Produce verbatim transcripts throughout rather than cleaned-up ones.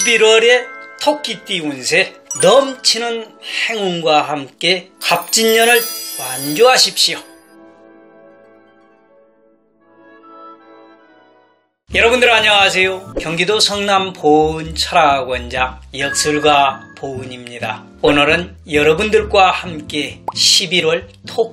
십일월의 토끼띠 운세, 넘치는 행운과 함께 갑진년을 완주하십시오. 여러분들 안녕하세요. 경기도 성남 보은철학원장 역술가 보은입니다. 오늘은 여러분들과 함께 십일월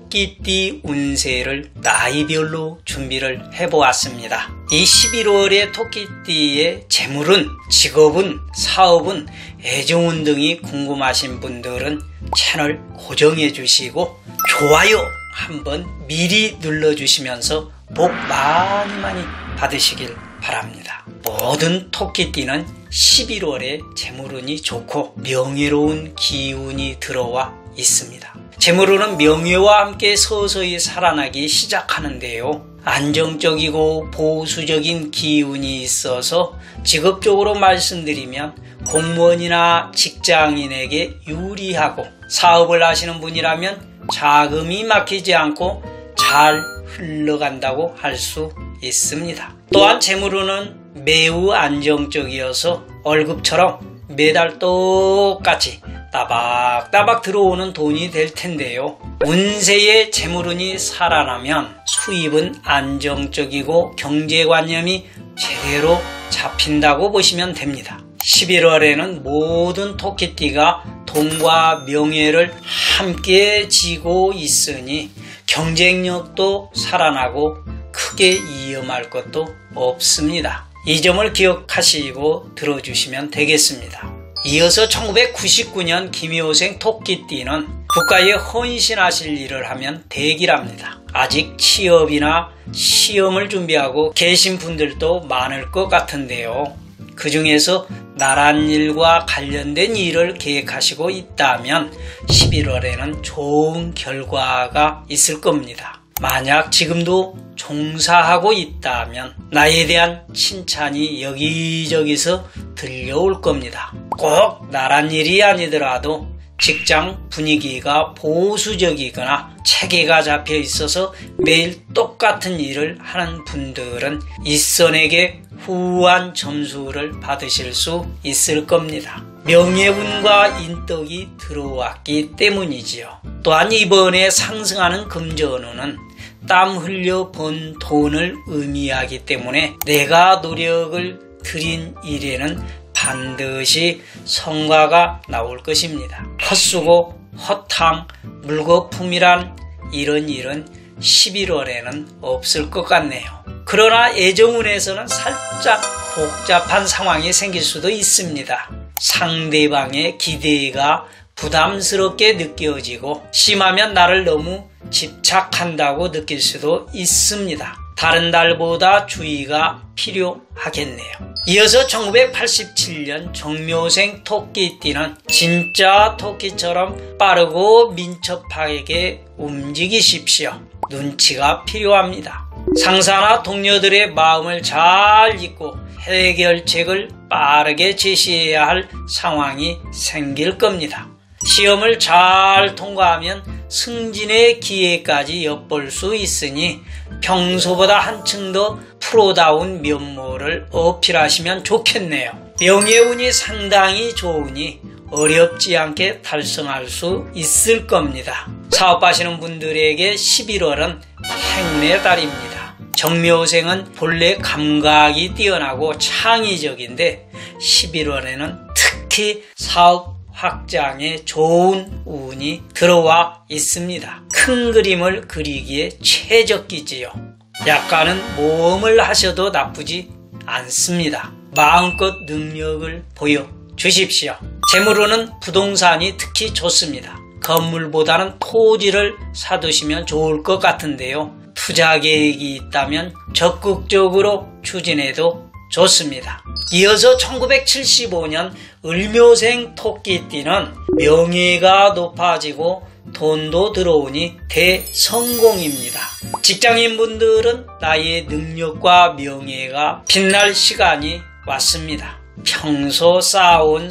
토끼띠 운세를 나이별로 준비를 해보았습니다. 이 십일월의 토끼띠의 재물은, 직업은, 사업은, 애정운 등이 궁금하신 분들은 채널 고정해 주시고 좋아요 한번 미리 눌러주시면서 복 많이 많이 받으시길 바랍니다. 모든 토끼띠는 십일월에 재물운이 좋고 명예로운 기운이 들어와 있습니다. 재물운은 명예와 함께 서서히 살아나기 시작하는데요. 안정적이고 보수적인 기운이 있어서 직업적으로 말씀드리면 공무원이나 직장인에게 유리하고, 사업을 하시는 분이라면 자금이 막히지 않고 잘 흘러간다고 할 수 있습니다. 또한 재물운은 매우 안정적이어서 월급처럼 매달 똑같이 따박따박 들어오는 돈이 될 텐데요. 운세의 재물운이 살아나면 수입은 안정적이고 경제관념이 제대로 잡힌다고 보시면 됩니다. 십일월에는 모든 토끼띠가 돈과 명예를 함께 지고 있으니 경쟁력도 살아나고 크게 위험할 것도 없습니다. 이 점을 기억하시고 들어주시면 되겠습니다. 이어서 천구백구십구 년 김효생 토끼띠는 국가에 헌신하실 일을 하면 대기랍니다. 아직 취업이나 시험을 준비하고 계신 분들도 많을 것 같은데요. 그 중에서 나란 일과 관련된 일을 계획하시고 있다면 십일월에는 좋은 결과가 있을 겁니다. 만약 지금도 종사하고 있다면 나에 대한 칭찬이 여기저기서 들려올 겁니다. 꼭 나란 일이 아니더라도 직장 분위기가 보수적이거나 체계가 잡혀 있어서 매일 똑같은 일을 하는 분들은 윗선에게 후한 점수를 받으실 수 있을 겁니다. 명예운과 인덕이 들어왔기 때문이지요. 또한 이번에 상승하는 금전운은 땀 흘려 번 돈을 의미하기 때문에 내가 노력을 들인 일에는 반드시 성과가 나올 것입니다. 헛수고, 헛탕, 물거품이란 이런 일은 십일월에는 없을 것 같네요. 그러나 애정운에서는 살짝 복잡한 상황이 생길 수도 있습니다. 상대방의 기대가 부담스럽게 느껴지고 심하면 나를 너무 집착한다고 느낄 수도 있습니다. 다른 달보다 주의가 필요하겠네요. 이어서 천구백팔십칠 년 정묘생 토끼띠는 진짜 토끼처럼 빠르고 민첩하게 움직이십시오. 눈치가 필요합니다. 상사나 동료들의 마음을 잘 읽고 해결책을 빠르게 제시해야 할 상황이 생길 겁니다. 시험을 잘 통과하면 승진의 기회까지 엿볼 수 있으니 평소보다 한층 더 프로다운 면모를 어필하시면 좋겠네요. 명예운이 상당히 좋으니 어렵지 않게 달성할 수 있을 겁니다. 사업하시는 분들에게 십일월은 행운의 달입니다. 정묘생은 본래 감각이 뛰어나고 창의적인데 십일월에는 특히 사업 확장에 좋은 운이 들어와 있습니다. 큰 그림을 그리기에 최적기지요. 약간은 모험을 하셔도 나쁘지 않습니다. 마음껏 능력을 보여주십시오. 재물운은 부동산이 특히 좋습니다. 건물보다는 토지를 사두시면 좋을 것 같은데요. 투자 계획이 있다면 적극적으로 추진해도 좋습니다. 이어서 천구백칠십오 년 을묘생 토끼띠는 명예가 높아지고 돈도 들어오니 대성공입니다. 직장인분들은 나의 능력과 명예가 빛날 시간이 왔습니다. 평소 쌓아온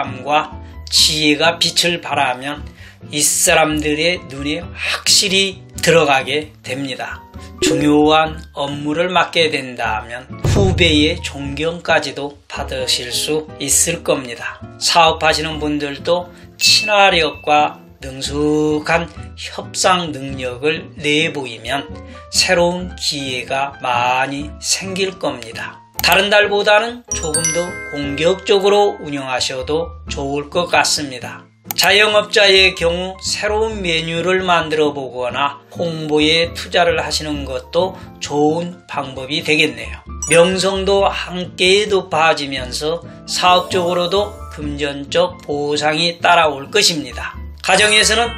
성실함과 지혜가 빛을 발하면 윗사람들의 눈에 확실히 들어가게 됩니다. 중요한 업무를 맡게 된다면 후배의 존경까지도 받으실 수 있을 겁니다. 사업하시는 분들도 친화력과 능숙한 협상 능력을 내보이면 새로운 기회가 많이 생길 겁니다. 다른 달보다는 조금 더 공격적으로 운영하셔도 좋을 것 같습니다. 자영업자의 경우 새로운 메뉴를 만들어 보거나 홍보에 투자를 하시는 것도 좋은 방법이 되겠네요. 명성도 함께 높아지면서 사업적으로도 금전적 보상이 따라올 것입니다. 가정에서는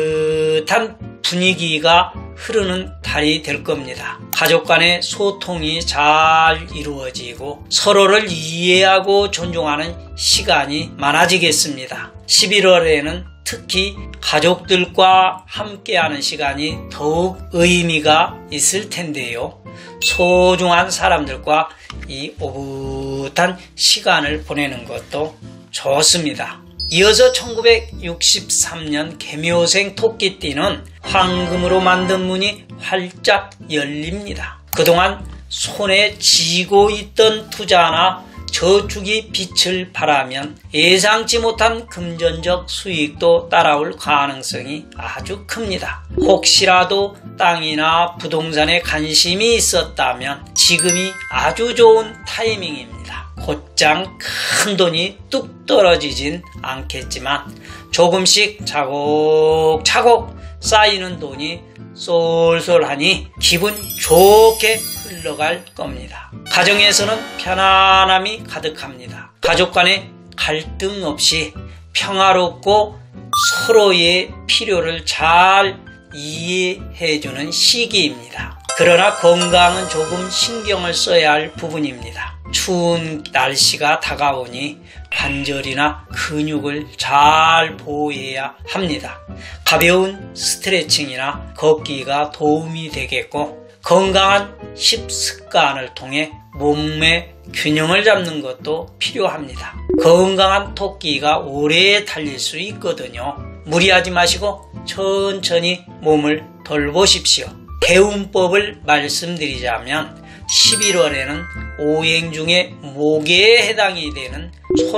따뜻한 분위기가 흐르는 달이 될 겁니다. 가족 간의 소통이 잘 이루어지고 서로를 이해하고 존중하는 시간이 많아지겠습니다. 십일월에는 특히 가족들과 함께하는 시간이 더욱 의미가 있을 텐데요. 소중한 사람들과 이 오붓한 시간을 보내는 것도 좋습니다. 이어서 천구백육십삼 년 개묘생 토끼띠는 황금으로 만든 문이 활짝 열립니다. 그동안 손에 쥐고 있던 투자나 저축이 빛을 발하면 예상치 못한 금전적 수익도 따라올 가능성이 아주 큽니다. 혹시라도 땅이나 부동산에 관심이 있었다면 지금이 아주 좋은 타이밍입니다. 곧장 큰 돈이 뚝 떨어지진 않겠지만 조금씩 차곡차곡 쌓이는 돈이 쏠쏠하니 기분 좋게 흘러갈 겁니다. 가정에서는 편안함이 가득합니다. 가족 간의 갈등 없이 평화롭고 서로의 필요를 잘 이해해주는 시기입니다. 그러나 건강은 조금 신경을 써야 할 부분입니다. 추운 날씨가 다가오니 관절이나 근육을 잘 보호해야 합니다. 가벼운 스트레칭이나 걷기가 도움이 되겠고 건강한 식습관을 통해 몸의 균형을 잡는 것도 필요합니다. 건강한 토끼가 오래 달릴 수 있거든요. 무리하지 마시고 천천히 몸을 돌보십시오. 개운법을 말씀드리자면 십일월에는 오행 중에 목에 해당이 되는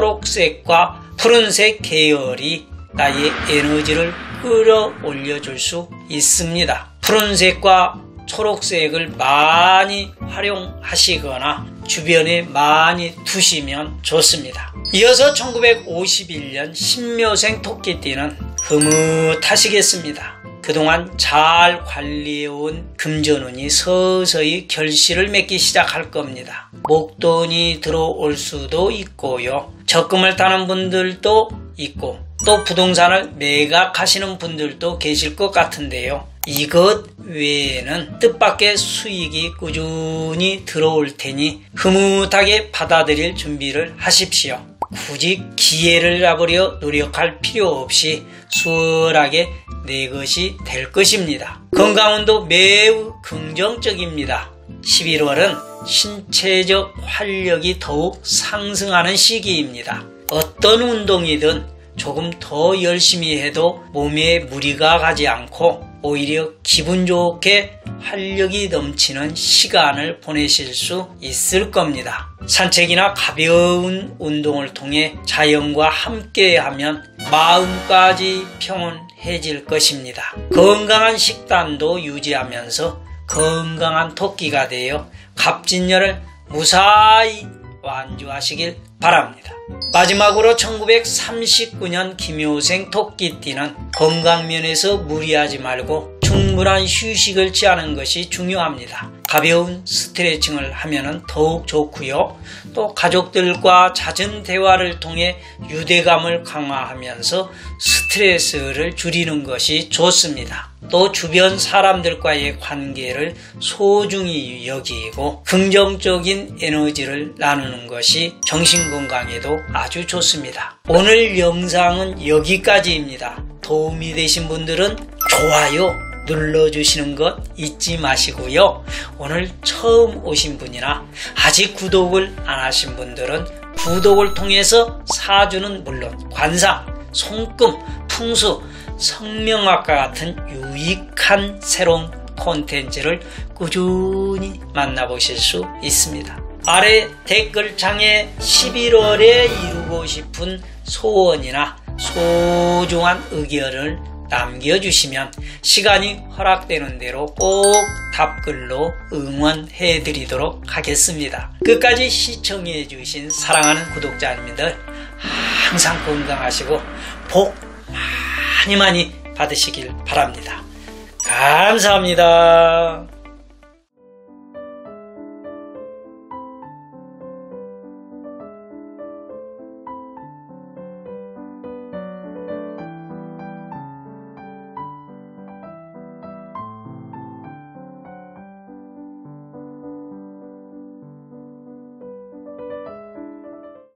초록색과 푸른색 계열이 나의 에너지를 끌어올려 줄 수 있습니다. 푸른색과 초록색을 많이 활용하시거나 주변에 많이 두시면 좋습니다. 이어서 천구백오십일 년 신묘생 토끼띠는 흐뭇하시겠습니다. 그동안 잘 관리해온 금전운이 서서히 결실을 맺기 시작할 겁니다. 목돈이 들어올 수도 있고요. 적금을 타는 분들도 있고 또 부동산을 매각하시는 분들도 계실 것 같은데요. 이것 외에는 뜻밖의 수익이 꾸준히 들어올 테니 흐뭇하게 받아들일 준비를 하십시오. 굳이 기회를 잡으려 노력할 필요 없이 수월하게 내 것이 될 것입니다. 건강운도 매우 긍정적입니다. 십일월은 신체적 활력이 더욱 상승하는 시기입니다. 어떤 운동이든 조금 더 열심히 해도 몸에 무리가 가지 않고 오히려 기분 좋게 활력이 넘치는 시간을 보내실 수 있을 겁니다. 산책이나 가벼운 운동을 통해 자연과 함께하면 마음까지 평온해질 것입니다. 건강한 식단도 유지하면서 건강한 토끼가 되어 갑진년을 무사히 완주하시길 바랍니다. 마지막으로 천구백삼십구 년 김효생 토끼띠는 건강면에서 무리하지 말고 충분한 휴식을 취하는 것이 중요합니다. 가벼운 스트레칭을 하면 더욱 좋고요. 또 가족들과 잦은 대화를 통해 유대감을 강화하면서 스트레스를 줄이는 것이 좋습니다. 또 주변 사람들과의 관계를 소중히 여기고 긍정적인 에너지를 나누는 것이 정신건강에도 아주 좋습니다. 오늘 영상은 여기까지입니다. 도움이 되신 분들은 좋아요 눌러주시는 것 잊지 마시고요. 오늘 처음 오신 분이나 아직 구독을 안 하신 분들은 구독을 통해서 사주는 물론 관상, 손금, 풍수, 성명학과 같은 유익한 새로운 콘텐츠를 꾸준히 만나보실 수 있습니다. 아래 댓글창에 십일월에 이루고 싶은 소원이나 소중한 의견을 남겨주시면 시간이 허락되는 대로 꼭 답글로 응원해 드리도록 하겠습니다. 끝까지 시청해 주신 사랑하는 구독자님들 항상 건강하시고 복 많이 많이 받으시길 바랍니다. 감사합니다.